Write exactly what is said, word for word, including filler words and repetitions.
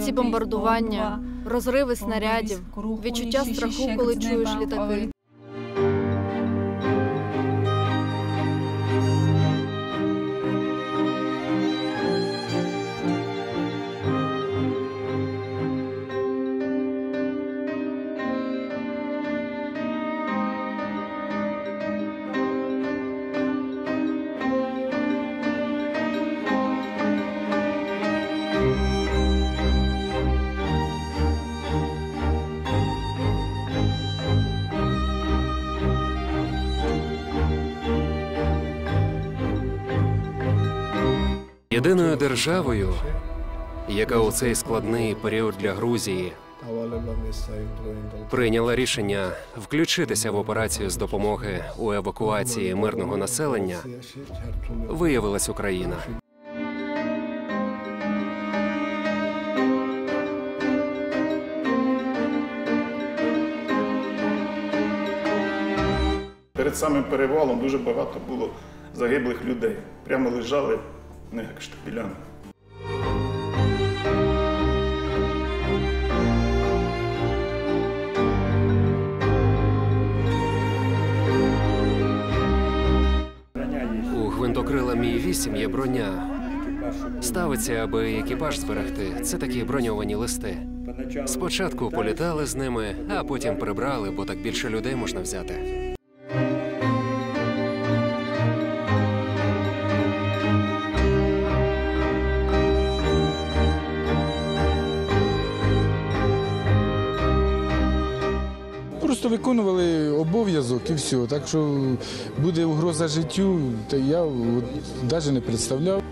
Ці бомбардування, розриви снарядів, відчуття страху, коли чуєш літаки. Єдиною державою, яка у цей складний період для Грузії прийняла рішення включитися в операцію з допомоги у евакуації мирного населення, виявилась Україна. Перед самим перевалом дуже багато було загиблих людей. Прямо лежали не як штабелями. У гвинтокрила Мі вісім є броня. Ставиться, аби екіпаж зберегти. Це такі броньовані листи. Спочатку політали з ними, а потім прибрали, бо так більше людей можна взяти. Просто виконували обов'язок і все. Так що буде угроза життю, то я навіть не представляв.